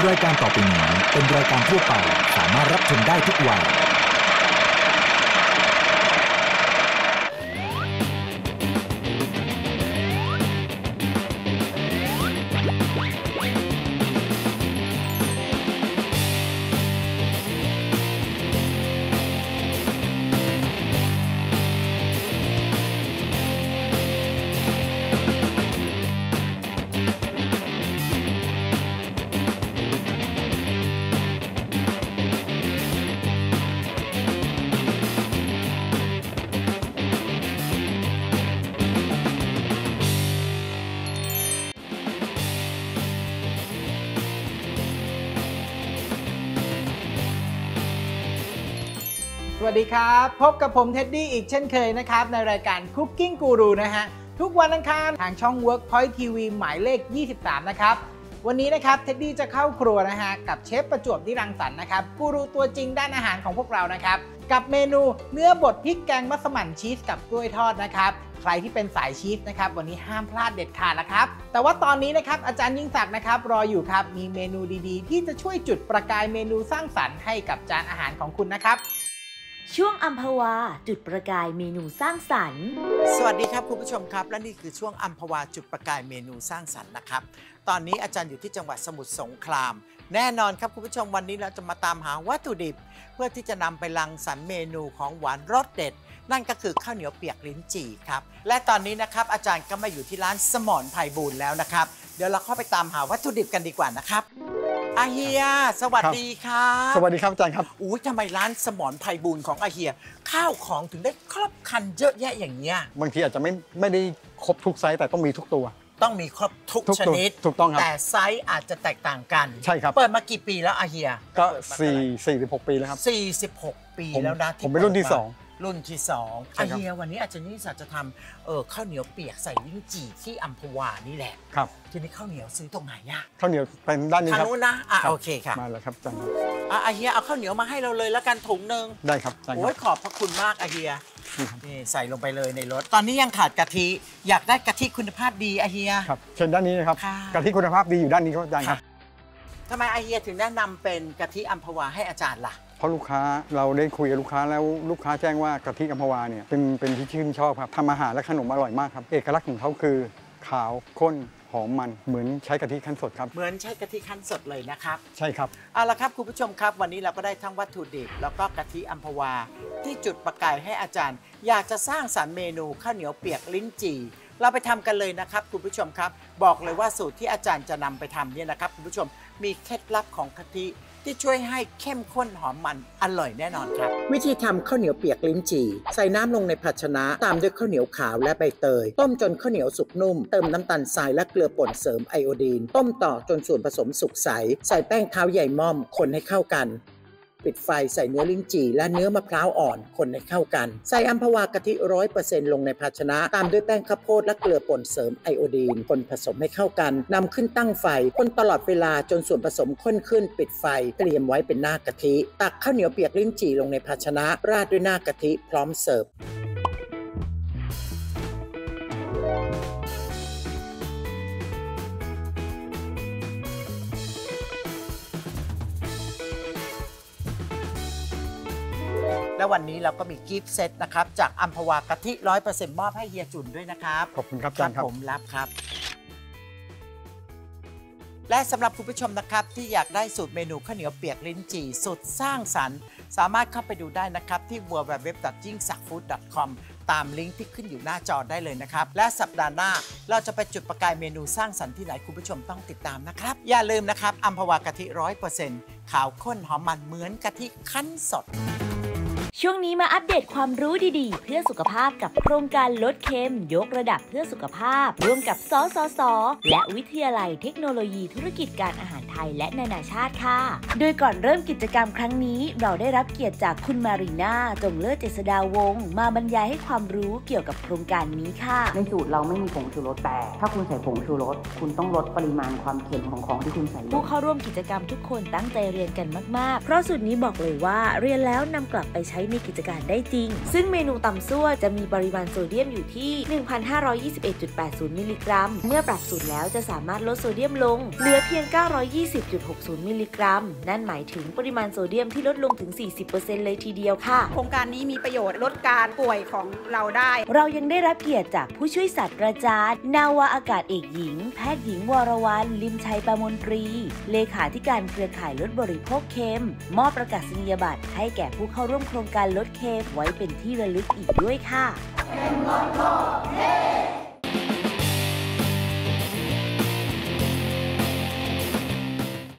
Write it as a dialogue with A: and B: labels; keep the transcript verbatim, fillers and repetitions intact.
A: รายการต่อไปนี้เป็นรายการทั่วไปสามารถรับชมได้ทุกวัย
B: สวัสดีครับพบกับผมเท็ดดี้อีกเช่นเคยนะครับในรายการ Cooking Guru นะฮะทุกวันอังคารทางช่อง Workpoint ที วี หมายเลขยี่สิบสามนะครับวันนี้นะครับเท็ดดี้จะเข้าครัวนะฮะกับเชฟประจวบนิรังสรรค์นะครับกูรูตัวจริงด้านอาหารของพวกเรานะครับกับเมนูเนื้อบดพริกแกงมัสมั่นชีสกับกล้วยทอดนะครับใครที่เป็นสายชีสนะครับวันนี้ห้ามพลาดเด็ดขาดนะครับแต่ว่าตอนนี้นะครับอาจารย์ยิ่งศักดิ์นะครับรออยู่ครับมีเมนูดีๆที่จะช่วยจุดประกายเมนูสร้างสรรค์ให้กับจานอาหารของคุณนะครับ
C: ช่วงอัมพวาจุดประกายเมนูสร้างสรรค์
D: สวัสดีครับคุณผู้ชมครับและนี่คือช่วงอัมพวาจุดประกายเมนูสร้างสรรค์นะครับตอนนี้อาจารย์อยู่ที่จังหวัดสมุทรสงครามแน่นอนครับคุณผู้ชมวันนี้เราจะมาตามหาวัตถุดิบเพื่อที่จะนำไปรังสรรค์เมนูของหวานรสเด็ดนั่นก็คือข้าวเหนียวเปียกลิ้นจี่ครับและตอนนี้นะครับอาจารย์ก็มาอยู่ที่ร้านสมรไพบูลย์แล้วนะครับเดี๋ยวเราเข้าไปตามหาวัตถุดิบกันดีกว่านะครับอาเฮียสวัสดีครับ
E: สวัสดีครับอาจารย์ครับ
D: อุ้ยทำไมร้านสมรไพบูลย์ของอาเฮียข้าวของถึงได้ครบครันเยอะแยะอย่างเงี้ย
E: บางทีอาจจะไม่ไม่ได้ครบทุกไซส์แต่ต้องมีทุกตัว
D: ต้องมีครบทุกชนิด
E: ถูกต้องครับ
D: แต่ไซส์อาจจะแตกต่างกัน
E: ใช่ครับ
D: เปิดมากี่ปีแล้วอาเฮีย
E: ก็สี่สี่สิบหกปีแล้วครับ
D: สี่สิบหกปีแล้วนะ
E: ผมเป็นรุ่นที่สอง
D: รุ่นที่สองอาเฮียวันนี้อาจารย์นิสัยจะทำเออข้าวเหนียวเปียกใส่ลิ้นจี่ที่อัมพวานี่แหละ
E: ครับ
D: ทีนี้ข้าวเหนียวซื้อตรงไหนอะ
E: ข้าวเหนียวเป็นด้านนี้ครับ
D: ทางนู้นนะอ่ะโอเคค่ะ
E: มาแล้วครับอาจารย์
D: อ่ะอาเฮียเอาข้าวเหนียวมาให้เราเลยแล้วกันถุงนึง
E: ได้ครับอาจารย์
D: โอ้ยขอบพระคุณมากอาเฮียนี่ใส่ลงไปเลยในรถตอนนี้ยังขาดกะทิอยากได้กะทิคุณภาพดีอาเฮีย
E: ครับเชิญด้านนี้นะครับกะทิคุณภาพดีอยู่ด้านนี้ครับอาจารย์ครับ
D: ทำไมอาเฮียถึงแนะนำเป็นกะทิอัมพวาให้อาจารย์ล่ะ
E: เพราะลูกค้าเราได้คุยกับลูกค้าแล้วลูกค้าแจ้งว่ากะทิอัมพวาเนี่ยเป็นเป็นที่ชื่นชอบครับทำอาหารและขนมอร่อยมากครับเอกลักษณ์ของเขาคือขาวข้นหอมมันเหมือนใช้กะทิคั้นสดครับ
D: เหมือนใช้กะทิคั้นสดเลยนะครับ
E: ใช่ครับ
D: เอาละครับคุณผู้ชมครับวันนี้เราก็ได้ทั้งวัตถุดิบแล้วก็กะทิอัมพวาที่จุดประกายให้อาจารย์อยากจะสร้างสรรค์เมนูข้าวเหนียวเปียกลิ้นจี่เราไปทำกันเลยนะครับคุณผู้ชมครับบอกเลยว่าสูตรที่อาจารย์จะนำไปทำเนี่ยนะครับคุณผู้ชมมีเคล็ดลับของกะทิที่ช่วยให้เข้มข้นหอมมันอร่อยแน่นอนครับวิธีทำข้าวเหนียวเปียกลิ้นจี่ใส่น้ำลงในภาชนะตามด้วยข้าวเหนียวขาวและใบเตยต้มจนข้าวเหนียวสุกนุ่มเติมน้ำตาลทรายและเกลือป่นเสริมไอโอดีนต้มต่อจนส่วนผสมสุกใสใส่แป้งเท้าใหญ่ม่อมคนให้เข้ากันปิดไฟใส่เนื้อลิ้นจี่และเนื้อมะพร้าวอ่อนคนให้เข้ากันใส่อัมพวากะทิ ร้อยเปอร์เซ็นต์ ลงในภาชนะตามด้วยแป้งข้าวโพดและเกลือป่นเสริมไอโอดีนคนผสมให้เข้ากันนำขึ้นตั้งไฟคนตลอดเวลาจนส่วนผสมข้นขึ้นปิดไฟเตรียมไว้เป็นหน้ากะทิตักข้าวเหนียวเปียกลิ้นจี่ลงในภาชนะราดด้วยหน้ากะทิพร้อมเสิร์ฟและวันนี้เราก็มีกิฟต์เซตนะครับจากอัมพวากะทิ ร้อยเปอร์เซ็นต์ มอบให้เฮียจุนด้วยนะครับ
E: ขอบคุณครับอาจารย์ครับ
D: ผมรับครับและสำหรับคุณผู้ชมนะครับที่อยากได้สูตรเมนูข้าวเหนียวเปียกลิ้นจี่สุดสร้างสรรค์สามารถเข้าไปดูได้นะครับที่ ดับเบิลยู ดับเบิลยู ดับเบิลยู ดอท ยิ่งศักดิ์ฟู้ด ดอท คอม ตามลิงก์ที่ขึ้นอยู่หน้าจอได้เลยนะครับและสัปดาห์หน้าเราจะไปจุดประกายเมนูสร้างสรรค์ที่ไหนคุณผู้ชมต้องติดตามนะครับอย่าลืมนะครับอัมพวากะทิ ร้อยเปอร์เซ็นต์ ขาวข้นหอมมันเหมือนกะทิคั้นสด
C: ช่วงนี้มาอัปเดตความรู้ดีๆเพื่อสุขภาพกับโครงการลดเค็มยกระดับเพื่อสุขภาพร่วมกับสสส.และวิทยาลัยเทคโนโลยีธุรกิจการอาหารไทยและนานาชาติค่ะโดยก่อนเริ่มกิจกรรมครั้งนี้เราได้รับเกียรติจากคุณมารีนาจงเลิศเจษฎาวงศ์มาบรรยายให้ความรู้เกี่ยวกับโครงการนี้ค่ะ
F: ในสูตรเราไม่มีผงชูรสแต่ถ้าคุณใส่ผงชูรสคุณต้องลดปริมาณความเค็มของของที่คุณใส่
C: ผู้เข้าร่วมกิจกรรมทุกคนตั้งใจเรียนกันมากๆเพราะสูตรนี้บอกเลยว่าเรียนแล้วนำกลับไปใช้ในกิจการได้จริงซึ่งเมนูตำซั่วจะมีปริมาณโซเดียมอยู่ที่ หนึ่งพันห้าร้อยยี่สิบเอ็ดจุดแปดศูนย์ มิลลิกรัมเมื่อปรับสูตรแล้วจะสามารถลดโซเดียมลงเหลือเพียง เก้าร้อยยี่สิบจุดหกศูนย์ มิลลิกรัมนั่นหมายถึงปริมาณโซเดียมที่ลดลงถึง สี่สิบเปอร์เซ็นต์ เลยทีเดียวค่ะ
G: โครงการนี้มีประโยชน์ลดการป่วยของเราได้
C: เรายังได้รับเกียรติจากผู้ช่วยศาสตราจารย์นาวาอากาศเอกหญิงแพทย์หญิงวรวรรณลิมชัยประมนตรีเลขาธิการเครือข่ายลดบริโภคเค็มมอบประกาศนียบัตรให้แก่ผู้เข้าร่วมโครงการลดเค็มไว้เป็นที่ระลึกอีกด้วยค่ะ